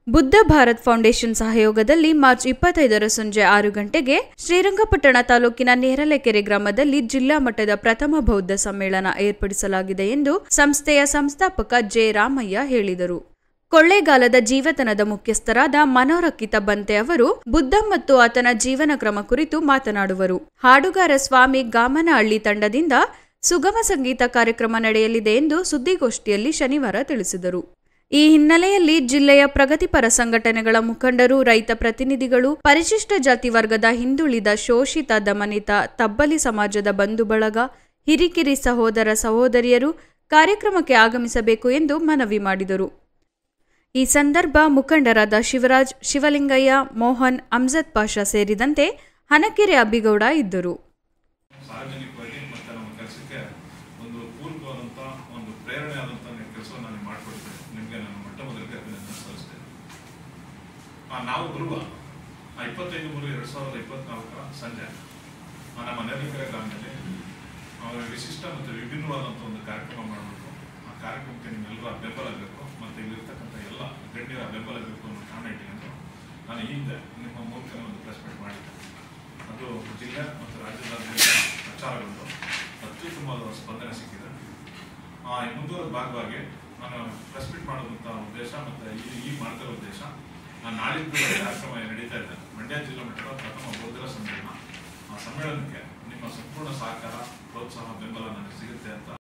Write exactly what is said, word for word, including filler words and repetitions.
Buddha Bharat foundation ಸಹಯೋಗದಲ್ಲಿ March ಇಪ್ಪತ್ತೈದರ ಸಂಜೆ ಆರು ಗಂಟೆಗೆ ಶ್ರೀರಂಗಪಟ್ಟಣ ತಾಲೂಕಿನ ನೇರಲೆಕೆರೆ ಗ್ರಾಮದಲ್ಲಿ ಜಿಲ್ಲಾ ಮಟ್ಟದ ಪ್ರಥಮ ಬೌದ್ಧ ಸಮ್ಮೇಳನ ಏರ್ಪಡಿಸಲಾಗಿದೆ ಎಂದು ಸಂಸ್ಥೆಯ ಸಂಸ್ಥಾಪಕ ಜೆ ರಾಮಯ್ಯ ಹೇಳಿದರು. ಕೊಳ್ಳೇಗಾಲದ ಜೀವತನದ ಮುಖ್ಯಸ್ಥರಾದ ಮನೋರಕಿತ ಬಂತೆ ಅವರು ಬುದ್ಧ ಮತ್ತು ಆತನ ಜೀವನ ಕ್ರಮ ಕುರಿತು ಮಾತನಾಡುವರು. ಹಾಡುಗಾರ ಸ್ವಾಮಿ ಗಾಮನಹಳ್ಳಿ ತಂಡದಿಂದ ಸುಗಮ ಸಂಗೀತ ಕಾರ್ಯಕ್ರಮ ನಡೆಯಲಿದೆ ಎಂದು ಸುದ್ದಿಗೋಷ್ಠಿಯಲ್ಲಿ ಶನಿವಾರ ತಿಳಿಸಿದರು. ಈ ಹಿನ್ನೆಲೆಯಲ್ಲಿ ಜಿಲ್ಲೆಯ ಪ್ರಗತಿಪರ ಸಂಘಟನೆಗಳ ಮುಖಂಡರು, ರೈತ ಪ್ರತಿನಿಧಿಗಳು, ಪರಿಶಿಷ್ಟ ಜಾತಿ ವರ್ಗದ ಹಿಂದುಳಿದ, ಶೋಷಿತ, ದಮನಿತ, ತಬ್ಬಲಿ ಸಮಾಜದ ಬಂಧು ಬಳಗ, ಹಿರಿಕಿರಿ ಸಹೋದರ ಸಹೋದರಿಯರು ಕಾರ್ಯಕ್ರಮಕ್ಕೆ ಆಗಮಿಸಬೇಕು ಎಂದು ಮನವಿ ಮಾಡಿದರು. ಈ ಸಂದರ್ಭ ಮುಖಂಡರಾದ ಶಿವರಾಜ್, ಶಿವಲಿಂಗಯ್ಯ, ಮೋಹನ್, ಅಮ್ಜದ್ ಪಾಷಾ ಸೇರಿದಂತೆ ಹನಕೆರೆ ಅಬ್ಬಿಗೌಡ ಇದ್ದರು. ನಾವು ಗುರುವ ಇಪ್ಪತ್ತೈದು ಮೂರು ಎರಡು ಸಾವಿರದ ಇಪ್ಪತ್ನಾಲ್ಕರ ಸಂಜೆ ನಮ್ಮ ನೇರಲೆಕೆರೆ ಗ್ರಾಮದಲ್ಲಿ ಅವರ ವಿಶಿಷ್ಟ ಮತ್ತು ವಿಭಿನ್ನವಾದಂಥ ಒಂದು ಕಾರ್ಯಕ್ರಮ ಮಾಡಬೇಕು. ಆ ಕಾರ್ಯಕ್ರಮಕ್ಕೆ ನಿಮ್ಮೆಲ್ಲರ ಬೆಂಬಲ ಬೇಕು ಮತ್ತು ಇಲ್ಲಿರ್ತಕ್ಕಂಥ ಎಲ್ಲ ಗಣ್ಯರ ಬೆಂಬಲ ಬೇಕು ಅನ್ನೋ ಕಾರಣ ಇಟ್ಕೊಂಡು ನಾನು ಈ ಹಿಂದೆ ನಿಮ್ಮ ಮೂಲಕ ಒಂದು ಪ್ರೆಸ್ ಮೀಟ್ ಮಾಡಿದ್ದೆ. ಅದು ಜಿಲ್ಲೆ ಮತ್ತು ರಾಜ್ಯದಾದ್ಯಂತ ಪ್ರಚಾರಗೊಂಡು ಅತ್ಯುತ್ತಮವಾದ ಸ್ಪಂದನೆ ಸಿಕ್ಕಿದೆ. ಈ ಮುಂದುವರೆದ ಭಾಗವಾಗಿ ನಾನು ಪ್ರೆಸ್ ಮೀಟ್ ಮಾಡುವಂಥ ಉದ್ದೇಶ ಮತ್ತು ಈ ಈ ಮಾಡ್ತಿರೋ ಉದ್ದೇಶ, ನಾನು ನಾಳಿದ್ದು ಕಾರ್ಯಕ್ರಮ ನಡೀತಾ ಇದೆ ಮಂಡ್ಯ ಜಿಲ್ಲಾ ಮಟ್ಟದ ಪ್ರಥಮ ಬೌದ್ಧರ ಸಮ್ಮೇಳನ. ಆ ಸಮ್ಮೇಳನಕ್ಕೆ ನಿಮ್ಮ ಸಂಪೂರ್ಣ ಸಹಕಾರ, ಪ್ರೋತ್ಸಾಹ, ಬೆಂಬಲ ನನಗೆ ಸಿಗುತ್ತೆ ಅಂತ